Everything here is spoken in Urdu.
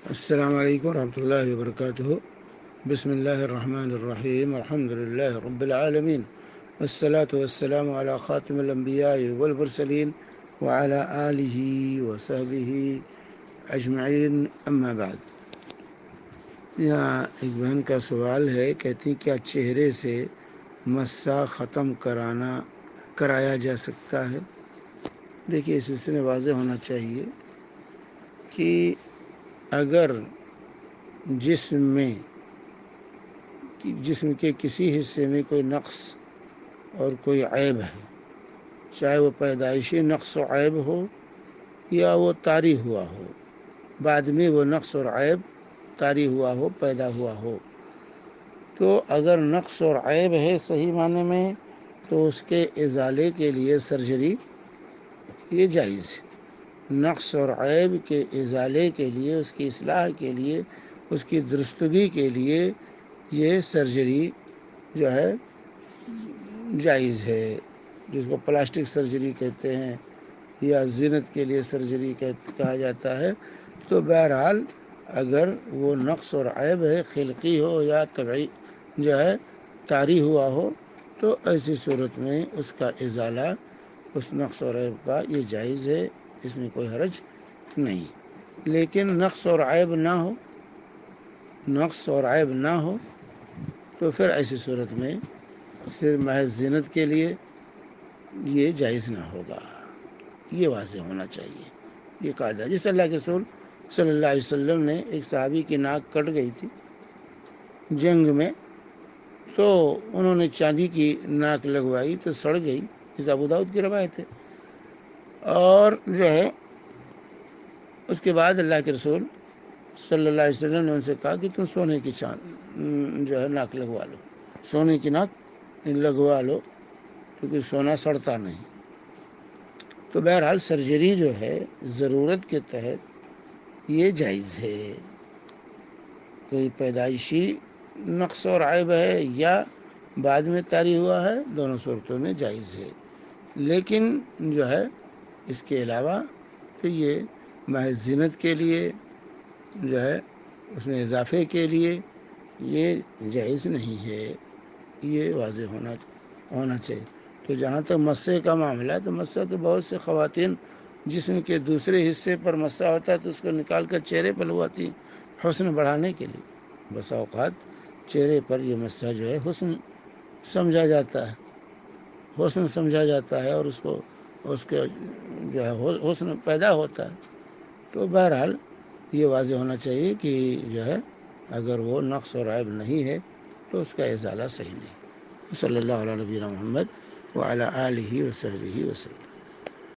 السلام علیکم ورحمۃ اللہ وبرکاتہ۔ بسم اللہ الرحمن الرحیم، الحمد للہ رب العالمین، والصلاة والسلام علی خاتم الانبیاء والمرسلین وعلی آلہ وصحبہ اجمعین، اما بعد۔ یہاں ایک بہن کا سوال ہے، کہتی کیا چہرے سے مسح ختم کرایا جا سکتا ہے؟ دیکھیے، اس سلسلے میں واضح ہونا چاہیے کہ اگر جسم کے کسی حصے میں کوئی نقص اور کوئی عیب ہے، چاہے وہ پیدائشی نقص و عیب ہو یا وہ طاری ہوا ہو، بعد میں وہ نقص اور عیب طاری ہوا ہو، پیدا ہوا ہو، تو اگر نقص اور عیب ہے صحیح معنی میں تو اس کے ازالے کے لیے سرجری یہ جائز ہے۔ نقص اور عیب کے ازالے کے لیے، اس کی اصلاح کے لیے، اس کی درستگی کے لیے یہ سرجری جو ہے جائز ہے، جس کو پلاسٹک سرجری کہتے ہیں یا زینت کے لیے سرجری کہا جاتا ہے۔ تو بہرحال اگر وہ نقص اور عیب ہے، خلقی ہو یا طبعی جو ہے طاری ہوا ہو، تو ایسی صورت میں اس کا ازالہ، اس نقص اور عیب کا یہ جائز ہے، اس میں کوئی حرج نہیں۔ لیکن نقص اور عیب نہ ہو تو پھر ایسی صورت میں صرف محض زینت کے لیے یہ جائز نہ ہوگا، یہ واضح ہونا چاہیے، یہ قاعدہ۔ جس اللہ کے رسول صلی اللہ علیہ وسلم نے ایک صحابی کی ناک کٹ گئی تھی جنگ میں، تو انہوں نے چاندی کی ناک لگوائی تو سڑ گئی، اس ابو داؤد کی روایت ہے، اور جو ہے اس کے بعد اللہ کے رسول صلی اللہ علیہ وسلم نے ان سے کہا کہ تم سونے کی جو ہے ناک لگوا لو، سونے کی ناک لگوا لو، کیونکہ سونا سڑتا نہیں۔ تو بہرحال سرجری جو ہے ضرورت کے تحت یہ جائز ہے، کوئی پیدائشی نقص اور عیب ہے یا بعد میں طاری ہوا ہے، دونوں صورتوں میں جائز ہے۔ لیکن جو ہے اس کے علاوہ تو یہ محض زینت کے لیے جو ہے اس میں اضافے کے لیے یہ جائز نہیں ہے، یہ واضح ہونا چاہیے۔ تو جہاں تک مسح کا معاملہ ہے، تو مسح تو بہت سے خواتین جسم کے دوسرے حصے پر مسح ہوتا ہے تو اس کو نکال کر چہرے پر لگواتی ہیں، حسن بڑھانے کے لیے۔ بسا اوقات چہرے پر یہ مسح جو ہے حسن سمجھا جاتا ہے اور اس کے جو ہے حسن پیدا ہوتا ہے۔ تو بہرحال یہ واضح ہونا چاہیے کہ جو ہے اگر وہ نقص اور عیب نہیں ہے تو اس کا ازالہ صحیح نہیں۔ صلی اللہ علیہ نبینا محمد وعلی آلہ وصحبہ وسلم۔